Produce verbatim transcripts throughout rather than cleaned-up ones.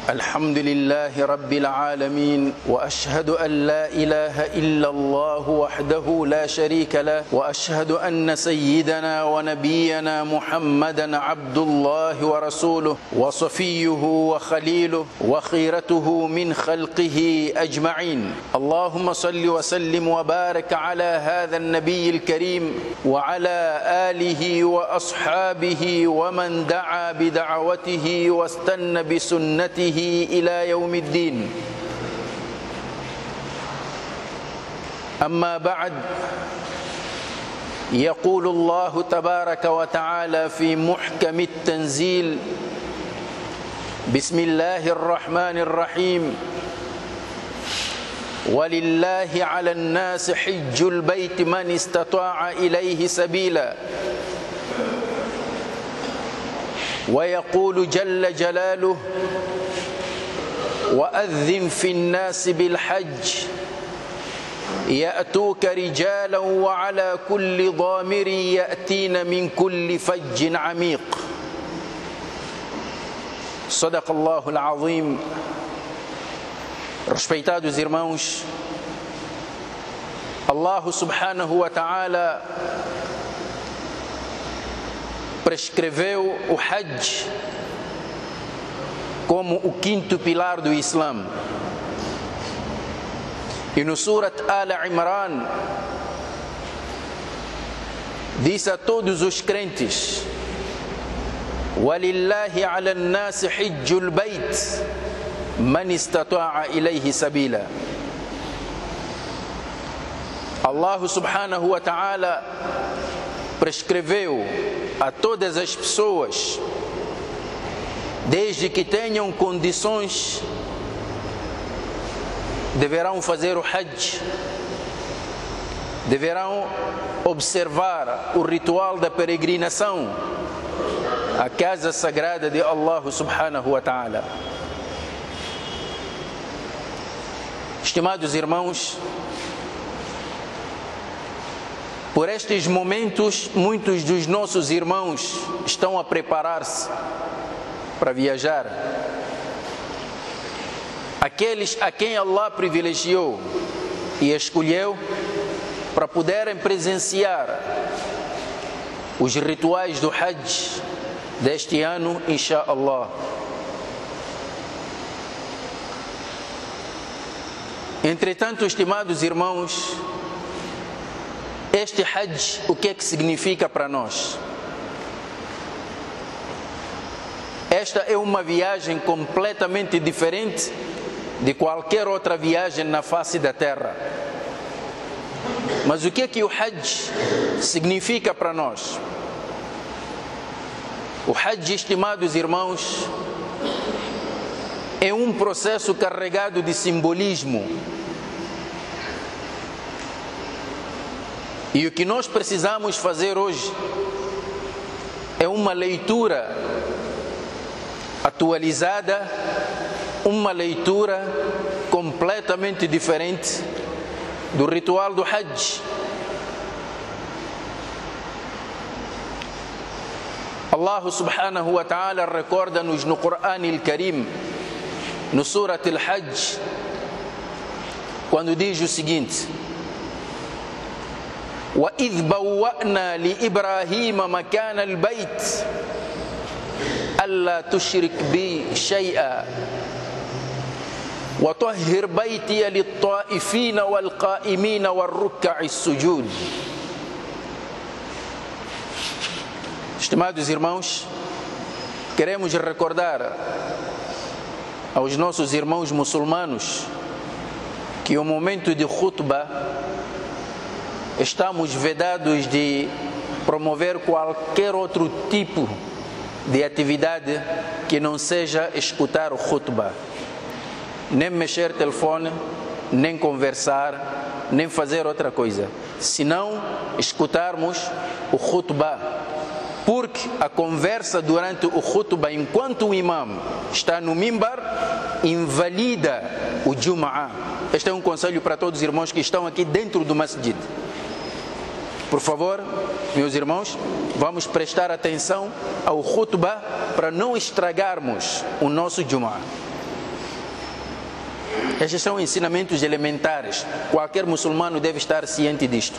الحمد لله رب العالمين وأشهد أن لا إله إلا الله وحده لا شريك له وأشهد أن سيدنا ونبينا محمدا عبد الله ورسوله وصفيه وخليله وخيرته من خلقه أجمعين. اللهم صل وسلم وبارك على هذا النبي الكريم وعلى آله وأصحابه ومن دعا بدعوته واستنى بسنته إلى يوم الدين. أما بعد، يقول الله تبارك وتعالى في محكم التنزيل: بسم الله الرحمن الرحيم ولله على الناس حج البيت من استطاع إليه سبيلا. ويقول جل جلاله: وأذن في الناس بالحج يأتوك رجالا وعلى كل ضامر يأتين من كل فج عميق. صدق الله العظيم. Respeitados irmãos, Allah subhanahu wa ta'ala prescreveu o Hajj como o quinto pilar do Islã. E no Surat Al-Imran diz a todos os crentes: وَلِلَّهِ عَلَى النَّاسِ حِجُّ الْبَيْتِ مَنِ اسْتَطَاعَ إِلَيْهِ سَبِيلًا. Allah subhanahu wa ta'ala prescreveu a todas as pessoas, desde que tenham condições, deverão fazer o Hajj, deverão observar o ritual da peregrinação à casa sagrada de Allah subhanahu wa ta'ala. Estimados irmãos, por estes momentos, muitos dos nossos irmãos estão a preparar-se para viajar. Aqueles a quem Allah privilegiou e escolheu para poderem presenciar os rituais do Hajj deste ano, inshaAllah. Entretanto, estimados irmãos, este Hajj, o que é que significa para nós? Esta é uma viagem completamente diferente de qualquer outra viagem na face da terra. Mas o que é que o Hajj significa para nós? O Hajj, estimados irmãos, é um processo carregado de simbolismo. E o que nós precisamos fazer hoje é uma leitura atualizada, uma leitura completamente diferente do ritual do Hajj. Allah subhanahu wa ta'ala recorda-nos no Qur'an al-Karim, no Surat al-Hajj, quando diz o seguinte: وَإِذْ بَوَّأْنَا لِإِبْرَاهِيمَ مَكَانَ الْبَيْتِ أَلَّا تُشْرِكْ بِي شَيْئًا وَطَهِّرْ بَيْتِيَ لِلطَّائِفِينَ وَالْقَائِمِينَ وَالرُّكَّعِ السُّجُودِ. Estimados irmãos, queremos recordar aos nossos irmãos muçulmanos que o momento de khutbah estamos vedados de promover qualquer outro tipo de atividade que não seja escutar o khutbah. Nem mexer telefone, nem conversar, nem fazer outra coisa, senão escutarmos o khutbah. Porque a conversa durante o khutbah, enquanto o imam está no mimbar, invalida o Jum'ah. Este é um conselho para todos os irmãos que estão aqui dentro do masjid. Por favor, meus irmãos, vamos prestar atenção ao khutbah para não estragarmos o nosso Jum'ah. Estes são ensinamentos elementares. Qualquer muçulmano deve estar ciente disto.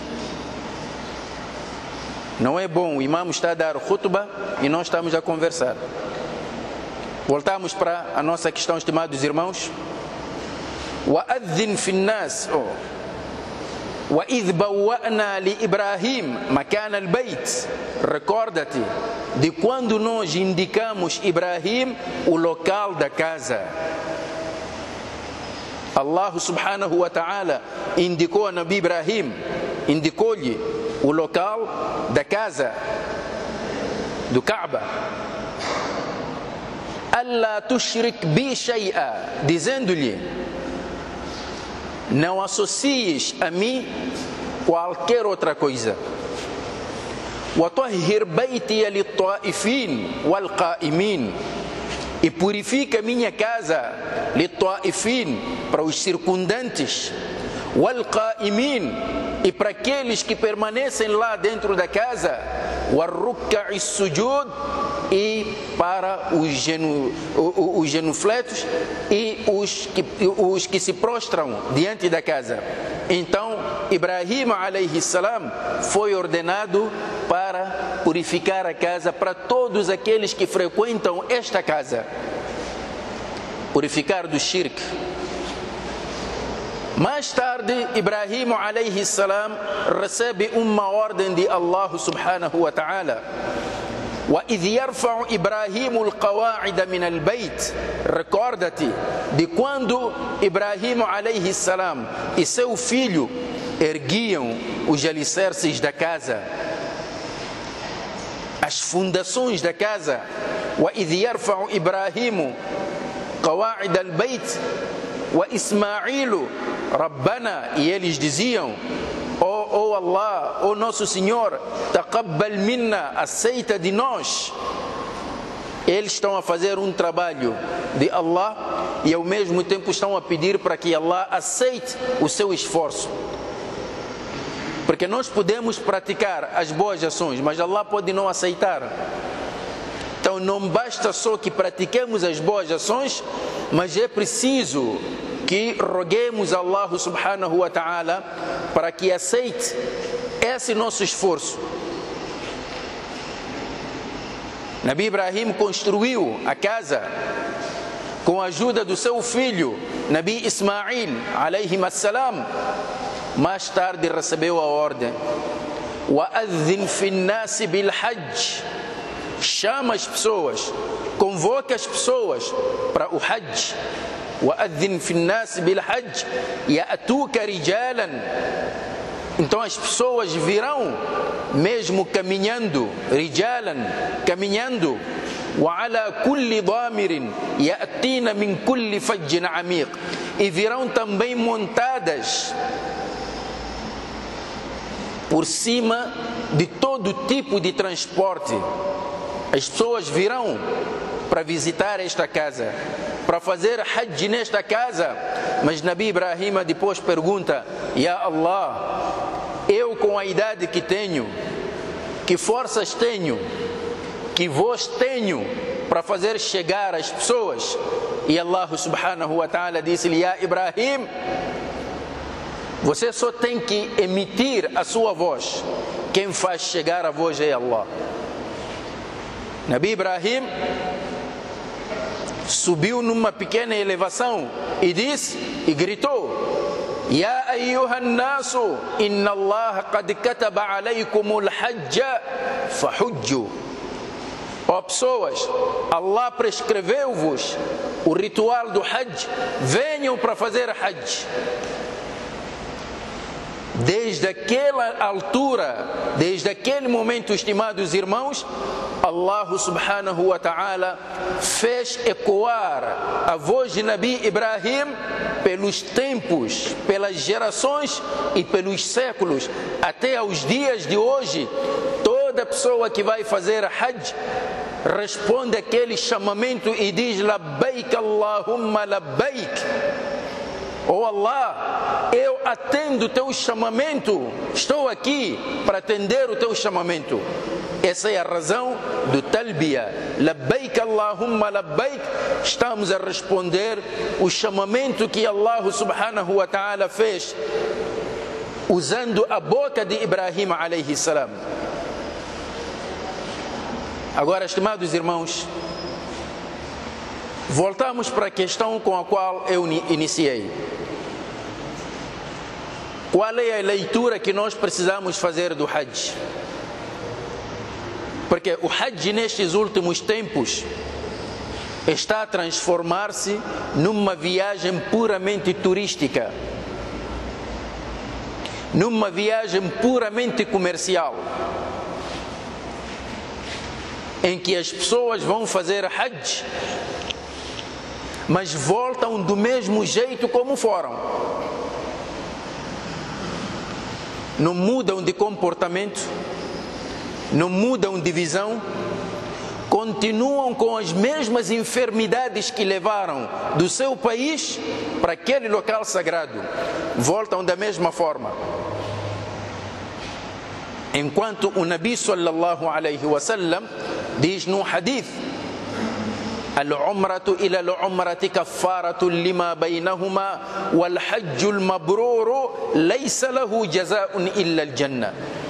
Não é bom o imam está a dar khutbah e nós estamos a conversar. Voltamos para a nossa questão, estimados irmãos. وَأَذِّنْ فِي النَّاسِ وَإِذْ بَوَّأْنَا لِإِبْرَاهِيمَ مَكَانَ الْبَيْتِ. Recorda-te de quando nós indicamos Ibrahim o local da casa. Allah subhanahu wa ta'ala indicou a Nabi Ibrahim, indicou-lhe o local da casa do Kaaba. Alla tushrik bi shay'a, dizendo-lhe: não associes a mim qualquer outra coisa. وَطَهِّرْ بَيْتِيَ لِلطَّائِفِينَ وَالْقَائِمِينَ, e purifica minha casa, لِلطَّائِفِينَ, para os circundantes, وَالْقَائِمِينَ, e para aqueles que permanecem lá dentro da casa, وَالرُّكَّعِ السُّجُودِ, e para os, genu, os genufletos e os que, os que se prostram diante da casa. Então, Ibrahim alayhi salam foi ordenado para purificar a casa para todos aqueles que frequentam esta casa. Purificar do shirk. Mais tarde, Ibrahim alayhi salam recebe uma ordem de Allah subhanahu wa ta'ala. وَإِذْ يَرْفَعُ إِبْرَاهِيمُ الْقَوَاعِدَ مِنَ الْبَيْتِ. Recorda-te de quando Ibrahim alayhi salam e seu filho erguiam os alicerces da casa, as fundações da casa. وَإِذْ يَرْفَعُ إِبْرَاهِيمُ قَوَاعِدَ الْبَيْتِ وَإِسْمَاعِيلُ رَبَّنَا, e eles diziam: Oh, oh Allah, oh nosso Senhor, taqabbal minna, aceita de nós. Eles estão a fazer um trabalho de Allah e ao mesmo tempo estão a pedir para que Allah aceite o seu esforço. Porque nós podemos praticar as boas ações, mas Allah pode não aceitar. Então não basta só que pratiquemos as boas ações, mas é preciso que roguemos a Allah subhanahu wa ta'ala para que aceite esse nosso esforço. Nabi Ibrahim construiu a casa com a ajuda do seu filho Nabi Ismail alayhi assalam. Mais tarde recebeu a ordem: وَأَذِّنْ فِي النَّاسِ بِالْحَجِّ. Chama as pessoas, convoca as pessoas para o Hajj. وَأَذِّنْ فِي النَّاسِ بِالْحَجِّ يَأْتُوكَ رِجَالًا. Então as pessoas virão mesmo caminhando, rijalan, caminhando. وَعَلَى كُلِّ ضَامِرٍ يَأْتِينَ مِنْ كُلِّ فَجٍّ عَمِيقٍ. E virão também montadas por cima de todo tipo de transporte. As pessoas virão para visitar esta casa, para fazer Hajj nesta casa. Mas Nabi Ibrahim depois pergunta: Ya Allah, eu com a idade que tenho, que forças tenho, que voz tenho para fazer chegar as pessoas? E Allah subhanahu wa ta'ala disse-lhe: Ya Ibrahim, você só tem que emitir a sua voz, quem faz chegar a voz é Allah. Nabi Ibrahim subiu numa pequena elevação e disse e gritou: Ya ayyuhan nasu, inna Allah qad kataba alaykumul hajja fahujju. Ó pessoas, Allah prescreveu-vos o ritual do Hajj, venham para fazer Hajj. Desde aquela altura, desde aquele momento, estimados irmãos, Allah subhanahu wa ta'ala fez ecoar a voz de Nabi Ibrahim pelos tempos, pelas gerações e pelos séculos, até aos dias de hoje. Toda pessoa que vai fazer Hajj responde aquele chamamento e diz: Labbaik Allahumma labbaik. Oh Allah, eu atendo o teu chamamento, estou aqui para atender o teu chamamento. Essa é a razão do talbiya, labbaik Allahumma labbaik. Estamos a responder o chamamento que Allah subhanahu wa ta'ala fez usando a boca de Ibrahim alayhi salam. Agora, estimados irmãos, voltamos para a questão com a qual eu iniciei. Qual é a leitura que nós precisamos fazer do Hajj? Porque o Hajj nestes últimos tempos está a transformar-se numa viagem puramente turística, numa viagem puramente comercial, em que as pessoas vão fazer Hajj, mas voltam do mesmo jeito como foram. Não mudam de comportamento, não mudam de visão, continuam com as mesmas enfermidades que levaram do seu país para aquele local sagrado, voltam da mesma forma. Enquanto o Nabi sallallahu alaihi wasallam diz num hadith: al-umratu ila al-umrati kaffaratu lima baynahuma wal hajjul mabruru laysa lahu jazaa'un illa al-jannah.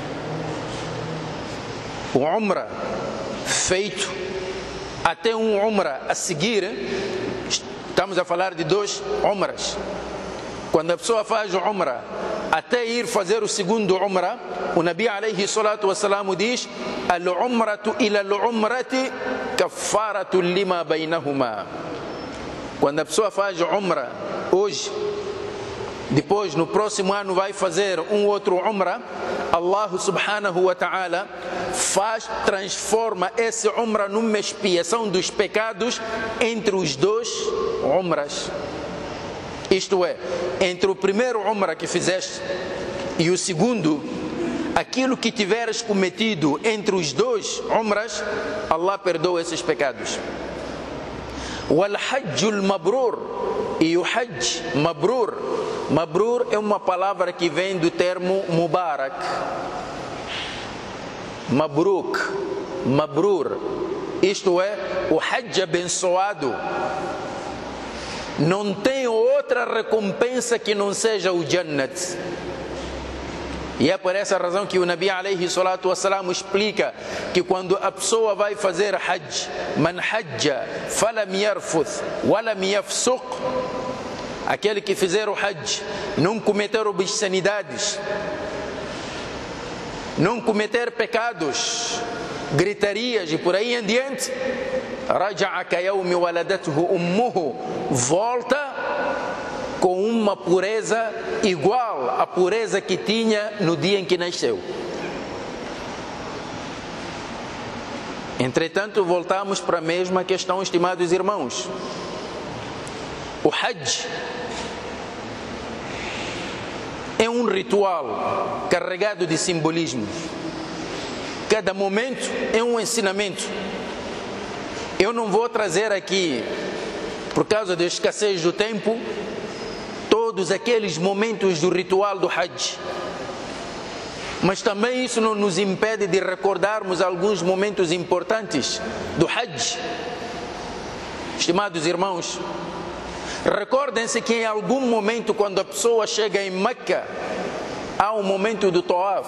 O umra feito até um umra a seguir, estamos a falar de dois umras. Quando a pessoa faz o umra até ir fazer o segundo umra, o Nabi alayhi salatu wassalam diz: al-umratu ila al-umrati kaffaratu lima baynahuma. Quando a pessoa faz o umra hoje, depois no próximo ano vai fazer um outro umra, Allah subhanahu wa ta'ala faz, transforma esse umra numa expiação dos pecados entre os dois umras. Isto é, entre o primeiro umra que fizeste e o segundo, aquilo que tiveres cometido entre os dois umras, Allah perdoa esses pecados. Wal hajjul mabrur, e o hajj mabrur, mabrur é uma palavra que vem do termo mubarak, mabruk, mabrur, isto é, o hajj abençoado não tem outra recompensa que não seja o Jannat. E é por essa razão que o Nabi alayhi salatu wassalam explica que quando a pessoa vai fazer Hajj, man hajja falam yarfuth walam yafsuq, aquele que fizer o Hajj, não cometer obscenidades, não cometer pecados, gritarias e por aí em diante, raja'a ka yawmi waladathu ummuhu, volta com uma pureza igual à pureza que tinha no dia em que nasceu. Entretanto, voltamos para a mesma questão, estimados irmãos. O Hajj é um ritual carregado de simbolismos. Cada momento é um ensinamento. Eu não vou trazer aqui, por causa da escassez do tempo, todos aqueles momentos do ritual do Hajj. Mas também isso não nos impede de recordarmos alguns momentos importantes do Hajj. Estimados irmãos, recordem-se que em algum momento, quando a pessoa chega em Meca, há um momento do Tawaf.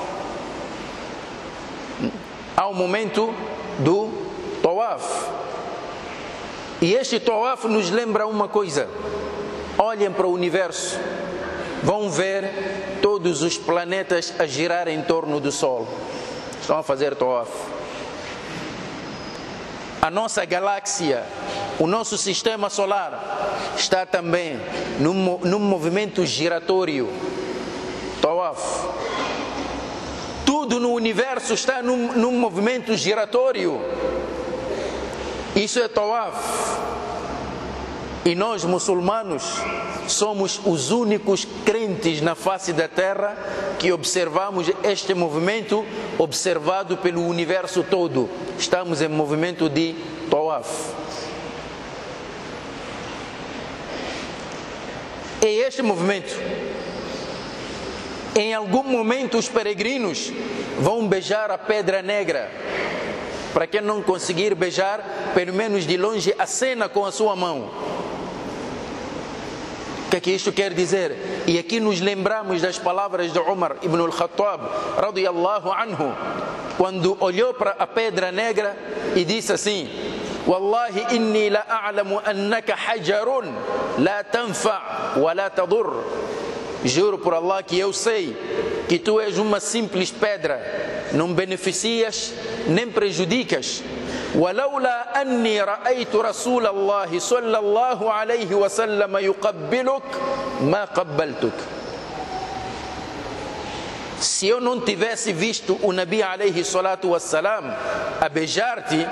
Há um momento do Tawaf. E este Tawaf nos lembra uma coisa. Olhem para o universo, vão ver todos os planetas a girar em torno do Sol. Estão a fazer Tawaf. A nossa galáxia, o nosso sistema solar está também num, num movimento giratório. Tawaf. Tudo no universo está num, num movimento giratório. Isso é Tawaf. E nós, muçulmanos, somos os únicos crentes na face da terra que observamos este movimento observado pelo universo todo. Estamos em movimento de Tawaf. é este movimento. Em algum momento os peregrinos vão beijar a pedra negra. Para quem não conseguir beijar, pelo menos de longe acena com a sua mão. O que é que isto quer dizer? E aqui nos lembramos das palavras de Umar ibn al-Khattab, radiyallahu anhu, quando olhou para a pedra negra e disse assim: Wallahi inni la a'lamu annaka hajarun la tanfa' wa la tadur. Juro por Allah que eu sei que tu és uma simples pedra, não beneficias nem prejudicas. ولولا أني رأيت رسول الله صلى الله عليه وسلم يقبلك ما قبلتك. Se eu não tivesse visto o Nabi alayhi salatu wassalam a beijar-te,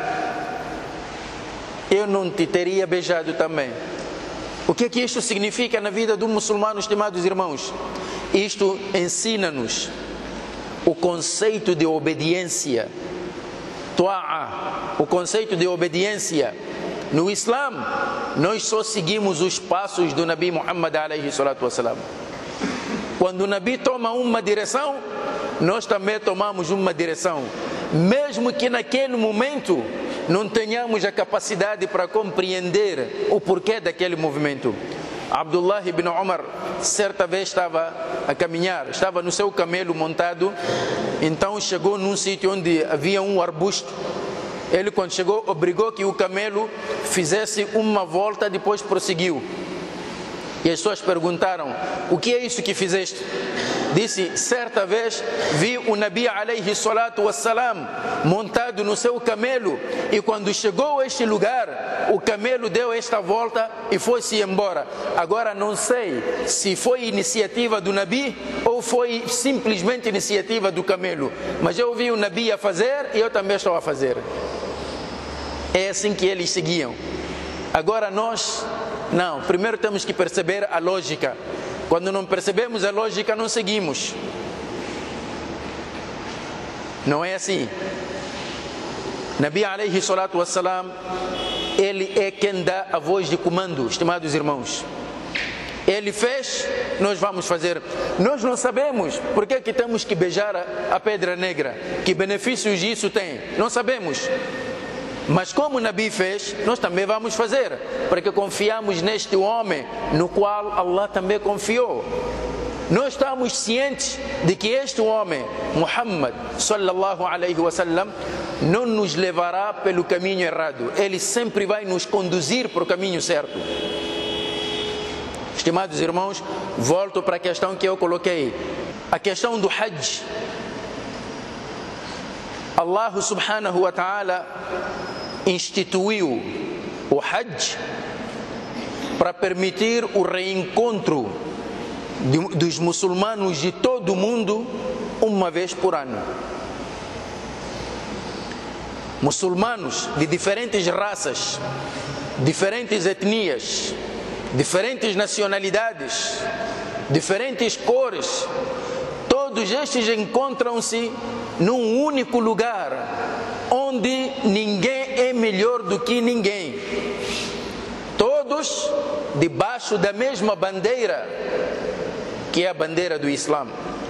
eu não te teria beijado também. O que é que isto significa na vida do muçulmano, estimados irmãos? Isto ensina-nos o conceito de obediência, Tua'a, o conceito de obediência. No Islã, nós só seguimos os passos do Nabi Muhammad alayhi salatu wassalam. Quando o Nabi toma uma direção, nós também tomamos uma direção, mesmo que naquele momento não tenhamos a capacidade para compreender o porquê daquele movimento. Abdullah ibn Umar certa vez estava a caminhar, estava no seu camelo montado, então chegou num sítio onde havia um arbusto. Ele, quando chegou, obrigou que o camelo fizesse uma volta, depois prosseguiu. E as pessoas perguntaram: o que é isso que fizeste? Disse: certa vez vi o Nabi alayhi salatu wassalam montado no seu camelo, e quando chegou a este lugar, o camelo deu esta volta e foi-se embora. Agora não sei se foi iniciativa do Nabi ou foi simplesmente iniciativa do camelo, mas eu vi o Nabi a fazer e eu também estou a fazer. É assim que eles seguiam. Agora nós, não, primeiro temos que perceber a lógica. Quando não percebemos a lógica, não seguimos. Não é assim. Nabi alayhi salatu wassalam, ele é quem dá a voz de comando, estimados irmãos. Ele fez, nós vamos fazer. Nós não sabemos por que, que temos que beijar a, a pedra negra. Que benefícios isso tem? Não sabemos. Mas como o Nabi fez, nós também vamos fazer, porque confiamos neste homem no qual Allah também confiou. Nós estamos cientes de que este homem, Muhammad sallallahu alaihi wasallam, não nos levará pelo caminho errado. Ele sempre vai nos conduzir para o caminho certo. Estimados irmãos, volto para a questão que eu coloquei, a questão do Hajj. Allah subhanahu wa ta'ala instituiu o Hajj para permitir o reencontro de, dos muçulmanos de todo o mundo uma vez por ano. Muçulmanos de diferentes raças, diferentes etnias, diferentes nacionalidades, diferentes cores, todos estes encontram-se num único lugar, onde ninguém é melhor do que ninguém. Todos debaixo da mesma bandeira, que é a bandeira do Islã.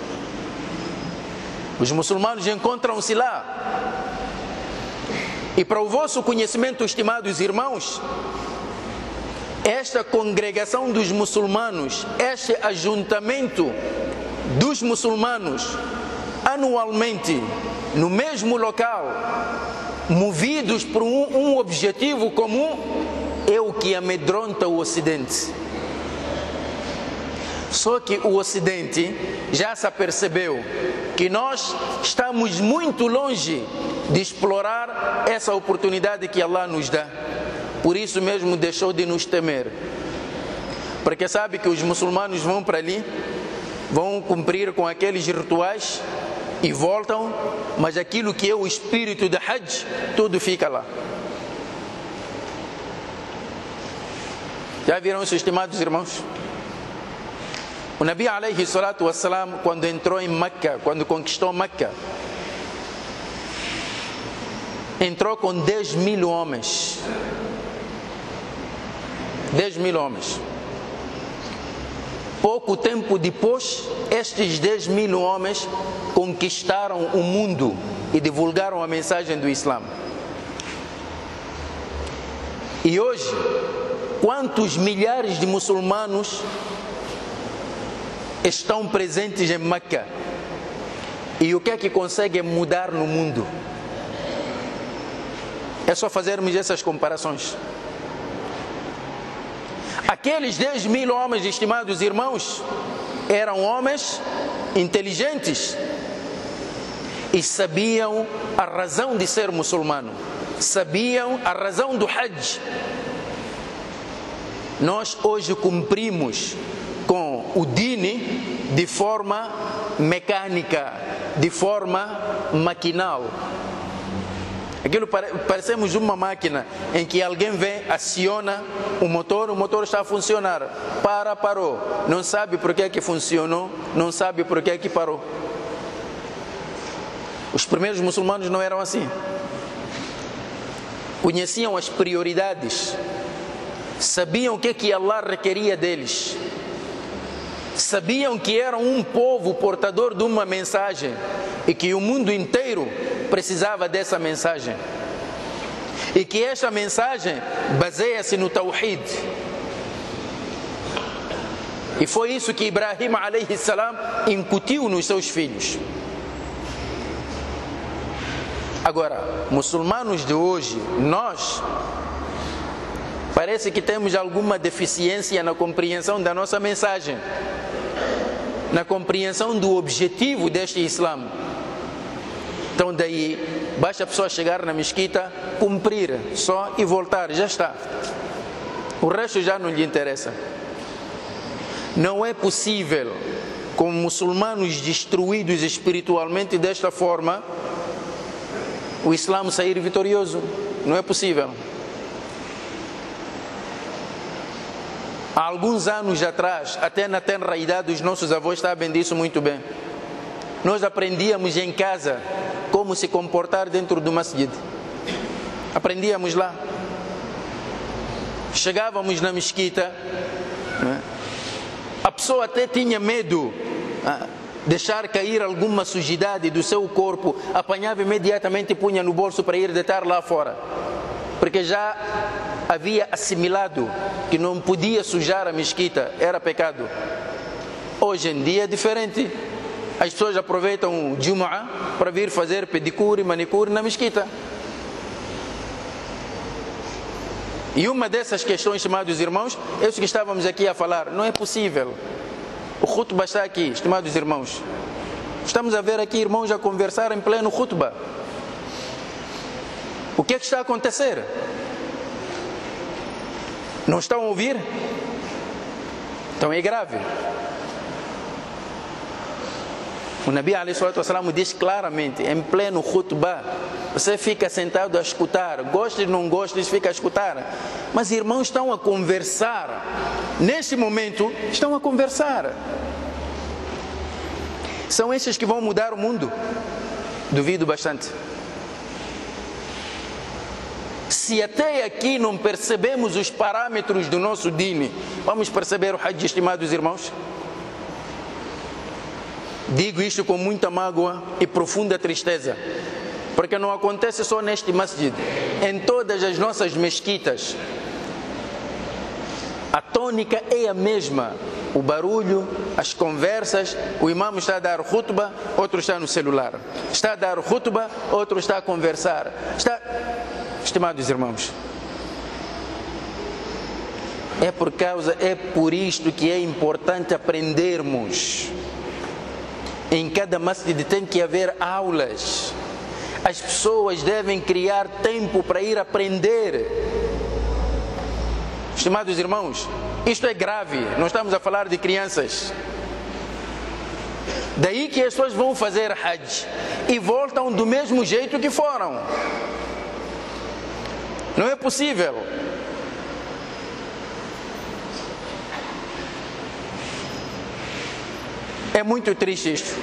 Os muçulmanos encontram-se lá. E para o vosso conhecimento, estimados irmãos, esta congregação dos muçulmanos, este ajuntamento dos muçulmanos, anualmente, no mesmo local, movidos por um, um objetivo comum, é o que amedronta o Ocidente. Só que o Ocidente já se apercebeu que nós estamos muito longe de explorar essa oportunidade que Allah nos dá. Por isso mesmo deixou de nos temer. Porque sabe que os muçulmanos vão para ali, vão cumprir com aqueles rituais e voltam, mas aquilo que é o espírito da Hajj, tudo fica lá. Já viram isso, estimados irmãos? O Nabi alayhi salatu wassalam, quando entrou em Meca, quando conquistou Meca, entrou com dez mil homens. dez mil homens. Pouco tempo depois, estes dez mil homens conquistaram o mundo e divulgaram a mensagem do Islã. E hoje, quantos milhares de muçulmanos estão presentes em Meca? E o que é que conseguem mudar no mundo? É só fazermos essas comparações. Aqueles dez mil homens, estimados irmãos, eram homens inteligentes e sabiam a razão de ser muçulmano, sabiam a razão do Hajj. Nós hoje cumprimos com o Dini de forma mecânica, de forma maquinal. Aquilo parecemos uma máquina em que alguém vem, aciona o motor, o motor está a funcionar. Para, parou. Não sabe por que é que funcionou, não sabe por que é que parou. Os primeiros muçulmanos não eram assim. Conheciam as prioridades, sabiam o que é que Allah requeria deles, sabiam que eram um povo portador de uma mensagem e que o mundo inteiro precisava dessa mensagem, e que esta mensagem baseia-se no Tawhid. E foi isso que Ibrahim alayhi salam incutiu nos seus filhos. Agora, muçulmanos de hoje, nós parece que temos alguma deficiência na compreensão da nossa mensagem, na compreensão do objetivo deste Islã. Então daí, basta a pessoa chegar na mesquita, cumprir só e voltar, já está. O resto já não lhe interessa. Não é possível, com muçulmanos destruídos espiritualmente desta forma, o Islã sair vitorioso. Não é possível. Há alguns anos atrás, até na tenra idade dos nossos avós sabem disso muito bem. Nós aprendíamos em casa como se comportar dentro do masjid. Aprendíamos lá. Chegávamos na mesquita, né? A pessoa até tinha medo de deixar cair alguma sujidade do seu corpo, apanhava imediatamente e punha no bolso para ir deitar lá fora, porque já havia assimilado que não podia sujar a mesquita, era pecado. Hoje em dia é diferente. As pessoas aproveitam o Jumu'ah para vir fazer pedicure e manicure na mesquita. E uma dessas questões, estimados irmãos, é isso que estávamos aqui a falar. Não é possível. O khutbah está aqui, estimados irmãos. Estamos a ver aqui irmãos a conversar em pleno khutbah. O que é que está a acontecer? Não estão a ouvir? Então é grave. O Nabi alayhi salatu wassalam diz claramente, em pleno khutbah, você fica sentado a escutar, gosta ou não gosta, fica a escutar. Mas irmãos estão a conversar. Neste momento, estão a conversar. São esses que vão mudar o mundo? Duvido bastante. Se até aqui não percebemos os parâmetros do nosso dini, vamos perceber o Hajj, estimados irmãos? Digo isto com muita mágoa e profunda tristeza, porque não acontece só neste masjid, em todas as nossas mesquitas. A tônica é a mesma, o barulho, as conversas, o imam está a dar khutbah, outro está no celular, está a dar khutbah, outro está a conversar. Está... Estimados irmãos, é por causa, é por isto que é importante aprendermos. Em cada masjid tem que haver aulas. As pessoas devem criar tempo para ir aprender. Estimados irmãos, isto é grave. Não estamos a falar de crianças. Daí que as pessoas vão fazer Hajj e voltam do mesmo jeito que foram. Não é possível. É muito triste isto.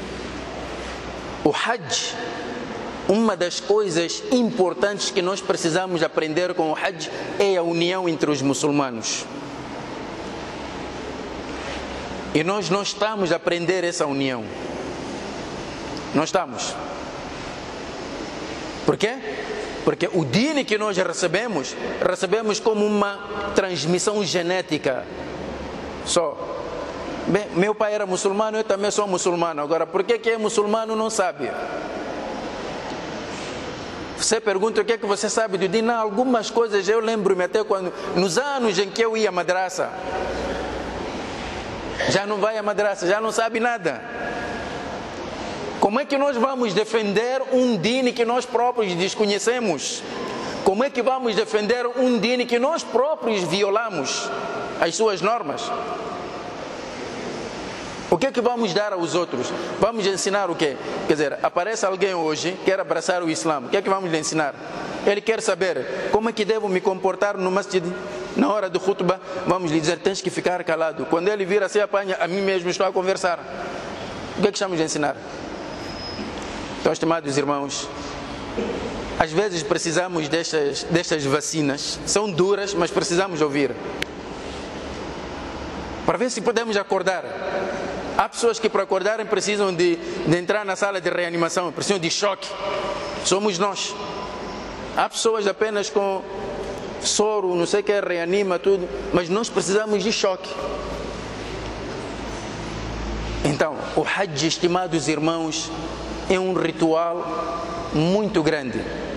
O Hajj, uma das coisas importantes que nós precisamos aprender com o Hajj é a união entre os muçulmanos. E nós não estamos a aprender essa união. Não estamos. Por quê? Porque o dini que nós recebemos, recebemos como uma transmissão genética. Só. Bem, meu pai era muçulmano, eu também sou muçulmano. Agora, por que que é muçulmano não sabe? Você pergunta o que é que você sabe do dini? Não, algumas coisas eu lembro-me até quando, nos anos em que eu ia à madraça. Já não vai à madraça, já não sabe nada. Como é que nós vamos defender um dini que nós próprios desconhecemos? Como é que vamos defender um dini que nós próprios violamos as suas normas? O que é que vamos dar aos outros? Vamos ensinar o quê? Quer dizer, aparece alguém hoje que quer abraçar o Islã. O que é que vamos lhe ensinar? Ele quer saber como é que devo me comportar no masjid na hora do khutbah. Vamos lhe dizer, tens que ficar calado. Quando ele vir assim, apanha, a mim mesmo estou a conversar. O que é que estamos a ensinar? Então, estimados irmãos, às vezes precisamos destas, destas vacinas. São duras, mas precisamos ouvir. Para ver se podemos acordar. Há pessoas que para acordarem precisam de, de entrar na sala de reanimação, precisam de choque. Somos nós. Há pessoas apenas com soro, não sei o que, reanima tudo, mas nós precisamos de choque. Então, o Hajj, estimados irmãos, é um ritual muito grande.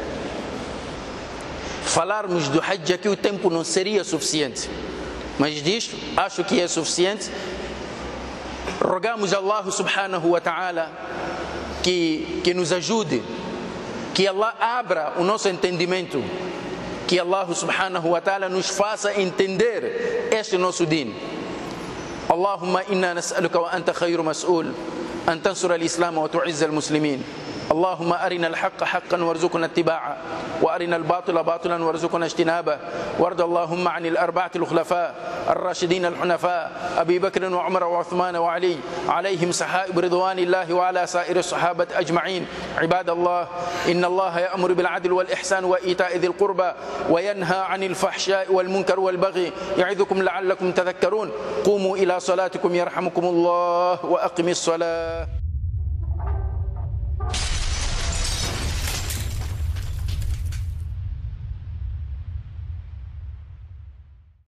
Falarmos do Hajj aqui o tempo não seria suficiente, mas disto acho que é suficiente. Rogamos a Allah subhanahu wa ta'ala que, que nos ajude, que Allah abra o nosso entendimento, que Allah subhanahu wa ta'ala nos faça entender este nosso din. Allahumma inna nas'aluka wa anta khayru mas'ul an tansura al-islam wa tu'izza al-muslimin. اللهم أرنا الحق حقا وارزقنا اتباعه وأرنا الباطل باطلا وارزقنا اجتنابه وارض اللهم عن الأربعة الخلفاء الراشدين الحنفاء أبي بكر وعمر وعثمان وعلي عليهم سحائب رضوان الله وعلى سائر الصحابة أجمعين. عباد الله، إن الله يأمر بالعدل والإحسان وإيتاء ذي القربى وينهى عن الفحشاء والمنكر والبغي يعظكم لعلكم تذكرون. قوموا إلى صلاتكم يرحمكم الله وأقم الصلاة.